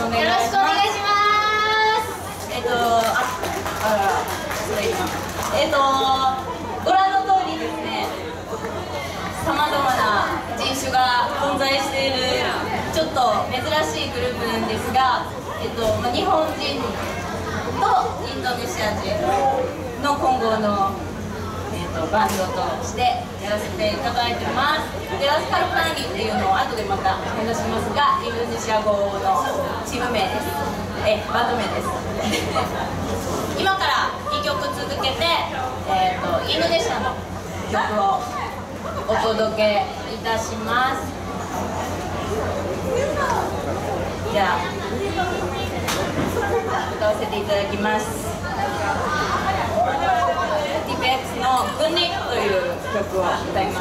お願いします。 よろしくお願いします。 ご覧の通りですね、さまざまな人種が混在しているちょっと珍しいグループなんですが、日本人とインドネシア人の混合の、バンドとしてやらせていただいてます。でラスカルプランギっていうのを後でまた話しますが、インドネシア語のチーム名です。バンド名です。今から2曲続けて、インドネシアの曲をお届けいたします。じゃあ歌わせていただきます。TPX の「グンニ」という曲を歌います。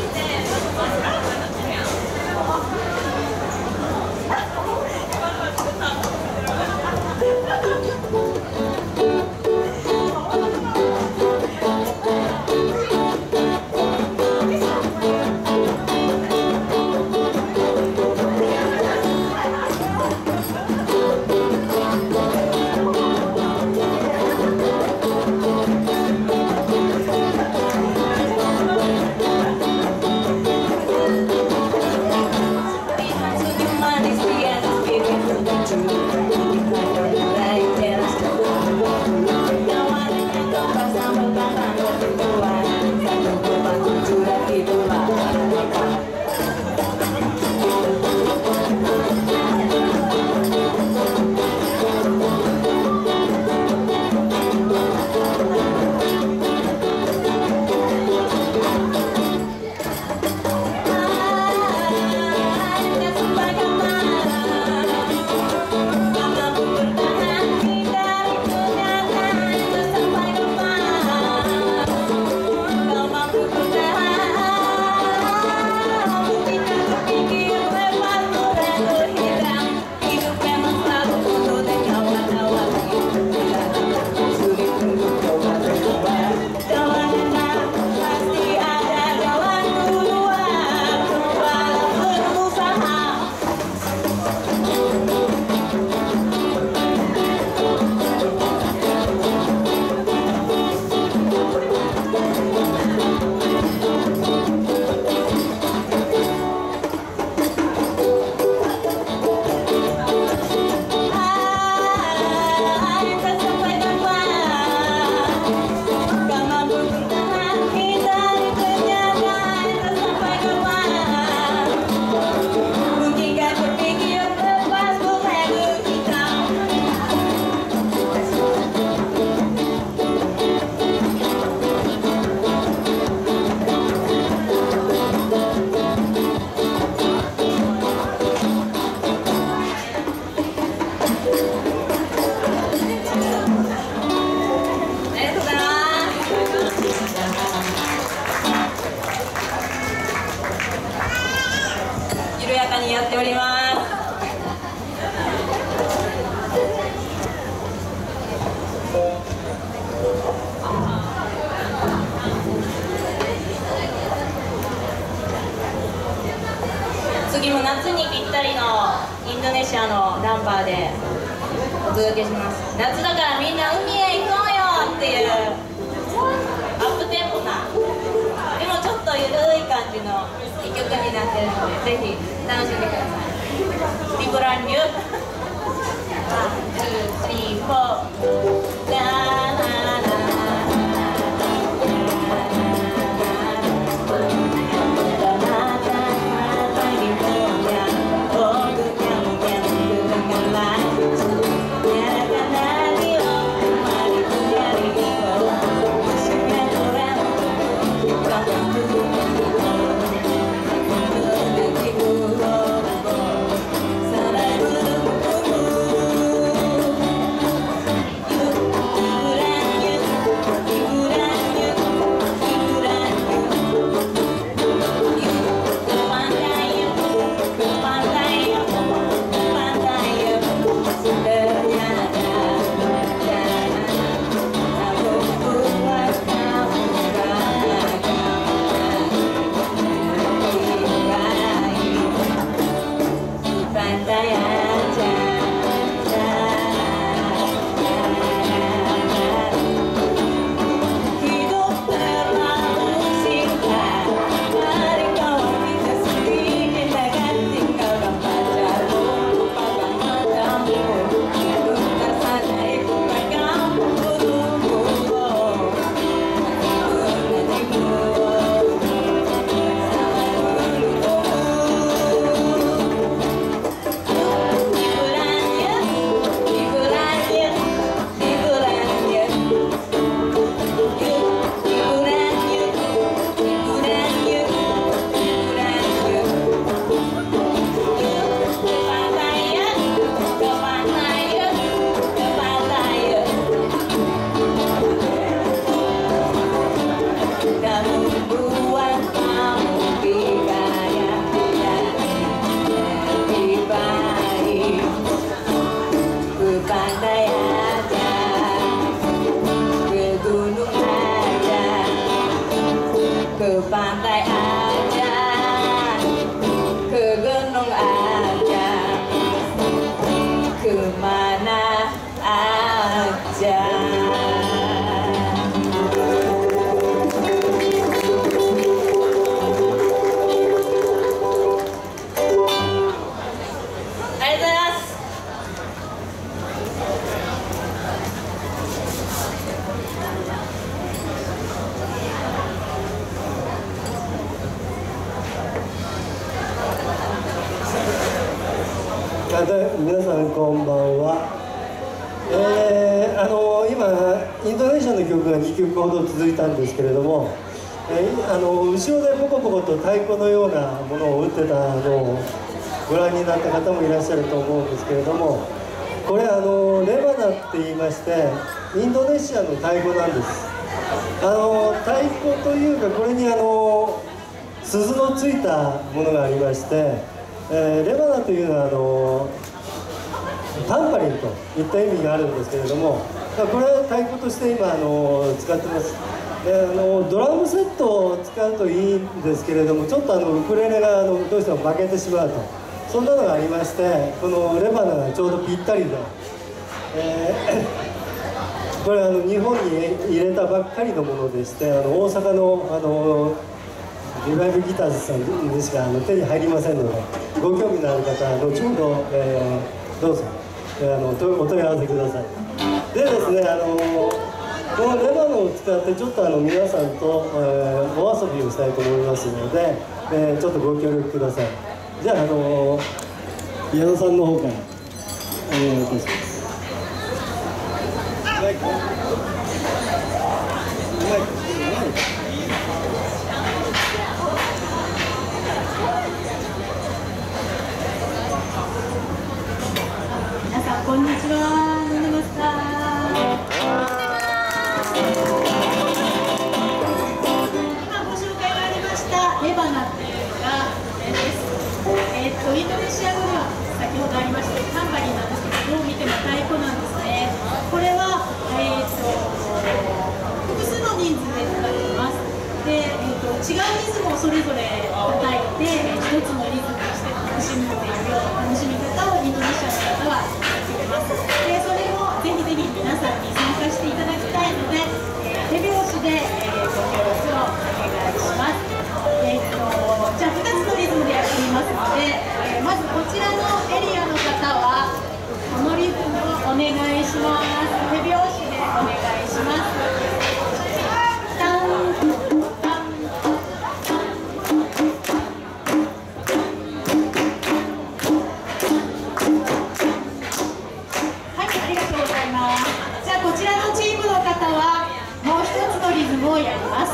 やっております。次も夏にぴったりのインドネシアのナンバーでお届けします。夏だからみんな海へ行こうよっていうアップテンポな、でもちょっとゆるい感じの一曲になっているので、ぜひ楽しんでください。リブランニュー1、2、3、4 皆さんこんばんは。今インドネシアの曲が2曲ほど続いたんですけれども、後ろでポコポコと太鼓のようなものを打ってたのをご覧になった方もいらっしゃると思うんですけれども、これレバナって言いましてインドネシアの太鼓なんです。太鼓というかこれに鈴のついたものがありまして、レバナというのはタンバリンといった意味があるんですけれども、これは太鼓として今使ってます。ドラムセットを使うといいんですけれども、ちょっとウクレレがどうしても負けてしまうと、そんなのがありまして、このレバナがちょうどぴったりで、これ日本に入れたばっかりのものでして、大阪のリバイブギターズさんでしか手に入りませんので、ご興味のある方は後ほど、どうぞ、お問い合わせください。でですね、このレバノを使ってちょっと皆さんと、お遊びをしたいと思いますので、ちょっとご協力ください。じゃあ矢野さんの方からお願いいたします。 皆さんこんにちは。ナマスカ今ご紹介がありましたレバナっていうのがこれです。インドネシア語では先ほどありましたタンバリンなんですけど、どう見ても太鼓なんですね。これは複数の人数で使っています。で、違うリズムをそれぞれ叩いて一つのリズムとして楽しむというような楽しみ方をインドネシアの方はやっています。で、それをぜひぜひ皆さんに参加していただきたいので、手拍子で、ご協力をお願いします。じゃあ2つのリズムでやってみますので、まずこちらのエリアの方はこのリズムをお願いします。手拍子でお願いします。をやります。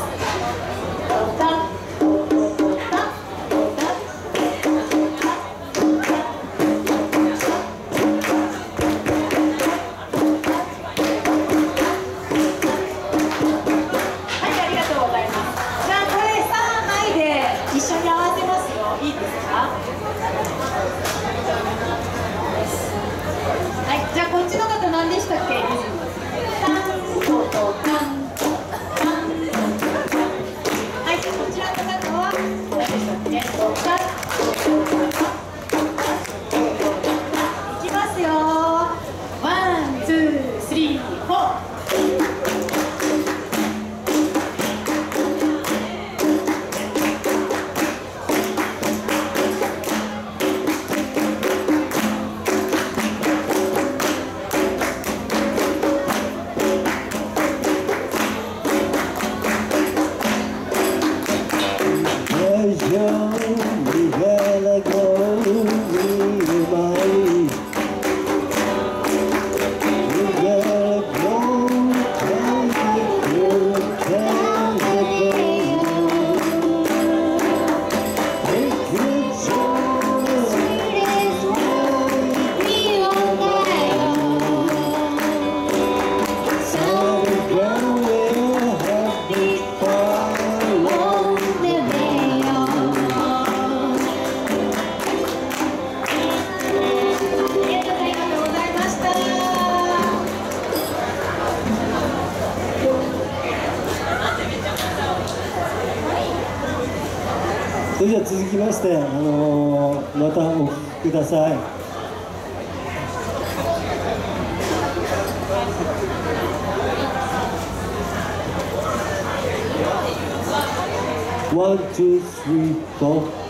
それでは続きまして、またお聴きください。1、2、3、4。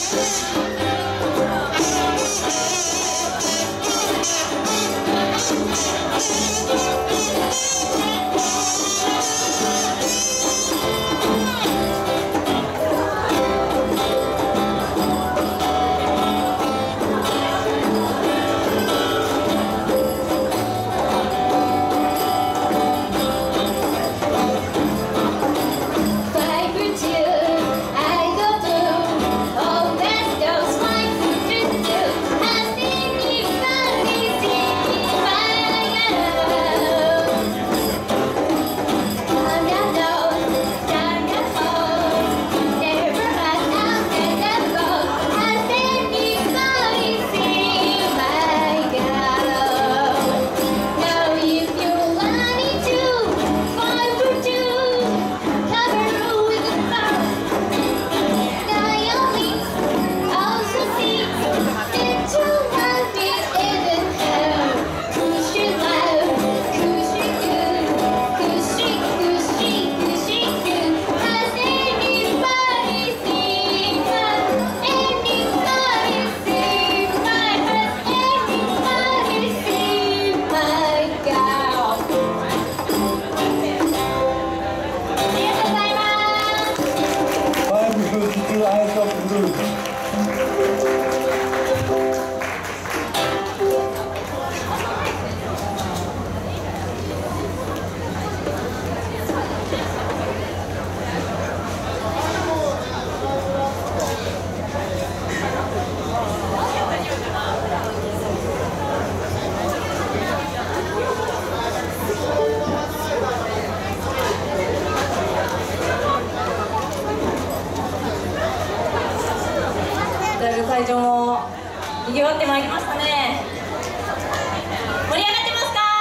会場も賑わってまいりましたね。盛り上がってますか？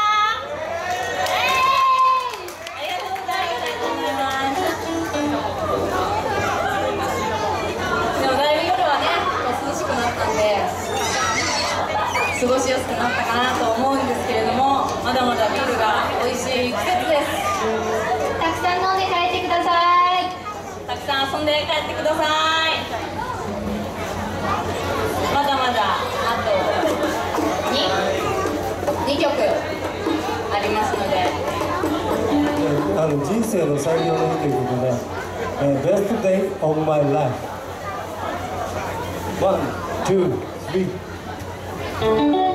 ありがとうございます。でもだいぶ夜はね、涼しくなったんで過ごしやすくなったかなと思うんですけれども、まだまだビールが美味しい季節です。 たくさん飲んで帰ってください。 たくさん遊んで帰ってください。まだまだあと 2曲ありますので、 人生の最良の日ということで、Best Day of My Life 1、2、3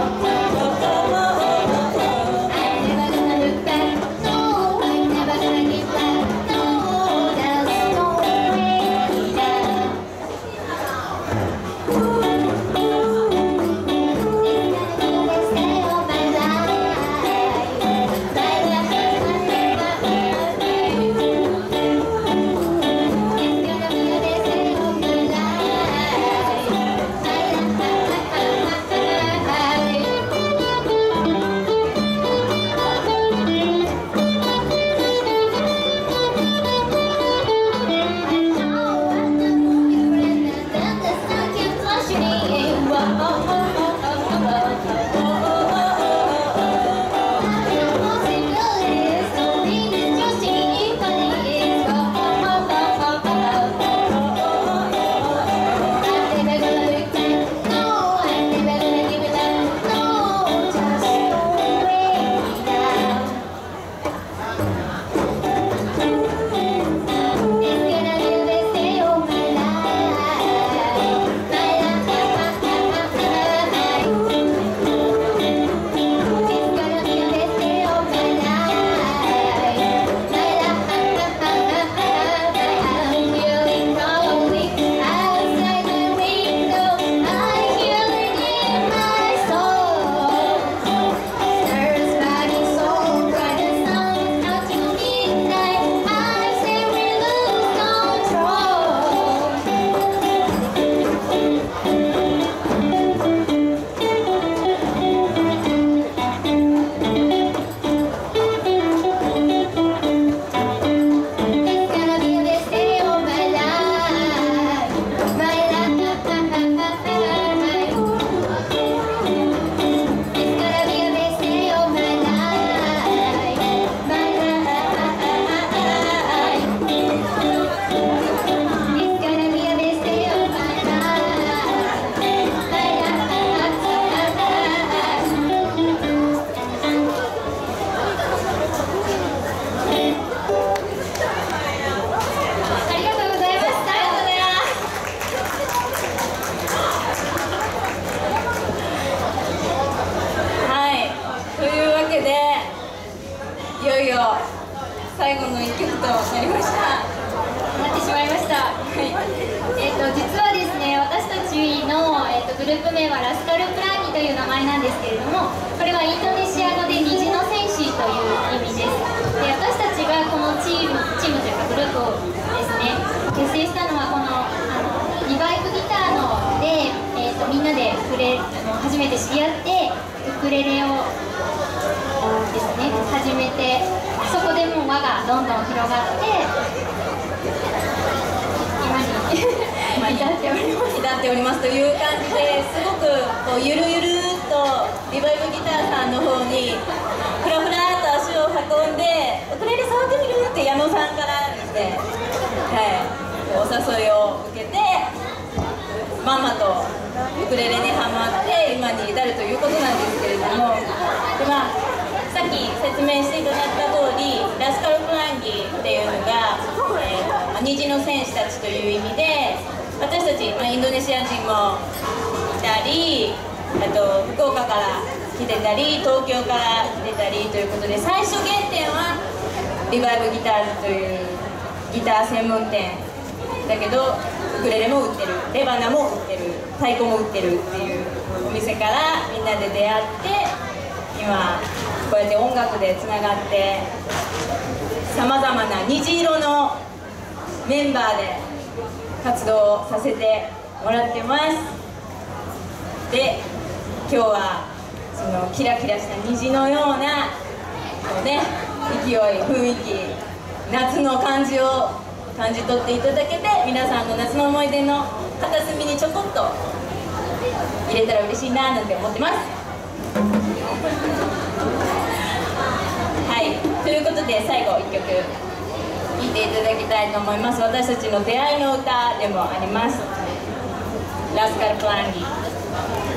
「 けでいよいよ最後の1曲となりました。 なってしまいました。実はですね、私たちの、グループ名はラスカルプランギという名前なんですけれども、これはインドネシア語で虹の戦士という意味です。で、私たちがこのチームというかグループをですね、結成したのはこのリバイブギターので、みんなで初めて知り合ってウクレレをですね始めて、そこでもう輪がどんどん広がって今に至っておりますという感じで、すごくこうゆるゆるっとリバイブギターさんの方にふらふらっと足を運んでウクレレ触ってみるって矢野さんからですね、お誘いを受けてまんまとウクレレにハマって今に至るということなんですけれども、で、さっき説明していただいた通りラスカルプランギっていうのが、虹の戦士たちという意味で、私たち、インドネシア人もいたり、あと福岡から来てたり東京から来てたりということで、最初原点はリバイブギターズというギター専門店だけど、ウクレレも売ってる、レバナも売ってる、太鼓も売ってるっていうお店からみんなで出会って、今こうやって音楽でつながってさまざまな虹色のメンバーで活動させてもらってます。で、今日はそのキラキラした虹のようなこうね、勢い、雰囲気、夏の感じを感じ取っていただけて、皆さんの夏の思い出の片隅にちょこっと入れたら嬉しいななんて思ってます。はい、ということで最後1曲聴いていただきたいと思います。私たちの出会いの歌でもあります。ラスカルプランギ。